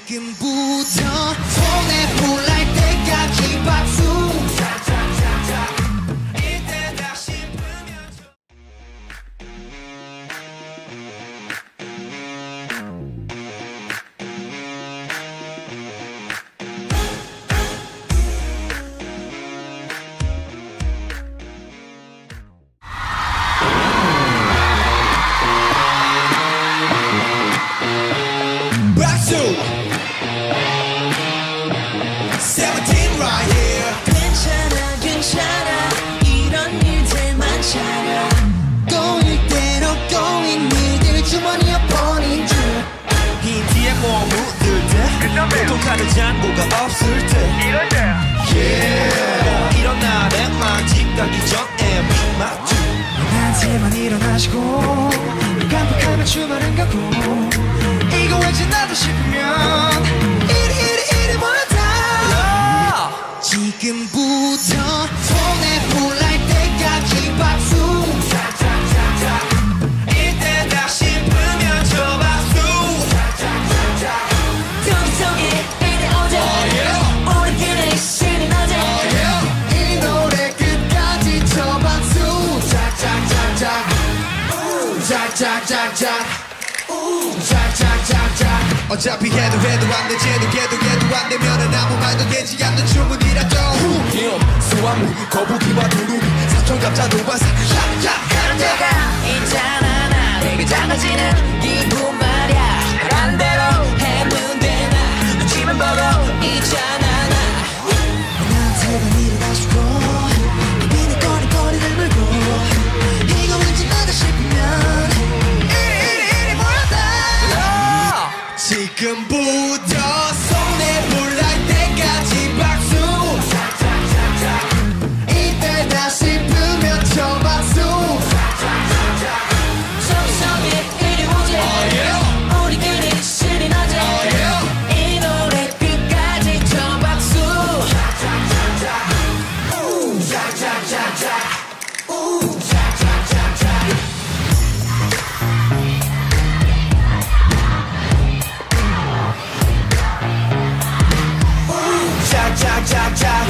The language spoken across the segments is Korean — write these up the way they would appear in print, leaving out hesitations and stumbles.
지금부터 손에 불 날 때까지 박수. 이때 다시 불면 박수. 17 right here. 괜찮아 괜찮아 이런 일들 많잖아. 꼬일 대로 꼬인 니들 주머니에 버린 줄. 흰 티에 뭐 묻을 때 똑똑하는 잔고가 없을 때 이럴 때 yeah. 이런 날에만 집 가기 전에 맞죠. 나한테만 일어나시고 깜빡하면 주말은 가고 이거 왠지 나도 싶으면 이리 몰아다. 지금부터 손에 불 날 때까지 박수. 이때 다시 불면 저 박수. 통통이 이리 오자. 우리끼리 신이 나자. 이 노래 끝까지 저 박수. 짝짝짝짝 짝짝짝짝 짝짝짝짝. 어차피 해도 안 돼 쟤도 걔도 안 되면은 아무 말도 되지 않는 주문이라도. 수화물 거북이와 두루미 사촌감자 노바사 그런 데가 있잖아. 나에게 작아지는 기분 말야. 한 대로 했는데 나 눈치만 보고 있잖아. 나한테만 일어나시고 비는 거리를 물고 이거 왠지 나다 싶으면 이리 몰아다. 지금부터 손에 불 날 때까지 박수. 이때 다시 불면 저 박수. 정성이 이리 오자. 우리끼리 신이 나자. 이 노래 끝까지 저 박수. 짝짝짝짝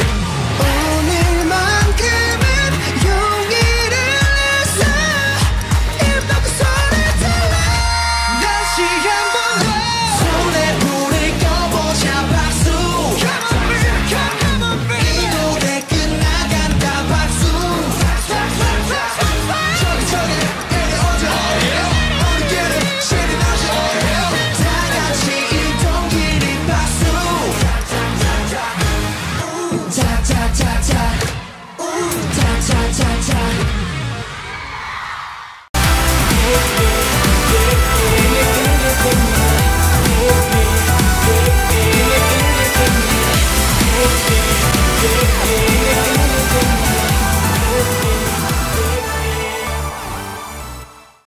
오늘만큼은 용기를 내서 입 닫고 손을 들어. 다시 한번 더 손에 불을 꺼보자 박수. 이 노래 끝나간다 박수. 저기 이리 오자. 우리끼리 신이 나자. 다같이 이 동길이 박수. 짝짝짝짝